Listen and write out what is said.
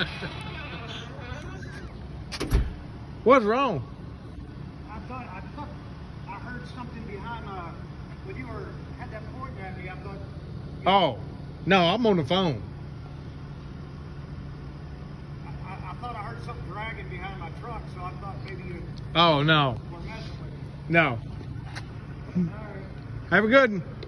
What's wrong? I heard something behind when you had that point at me. I thought. Oh, no, I'm on the phone. I thought I heard something dragging behind my truck, so I thought maybe you Oh, no. were messing with me. No. All right. Have a good one.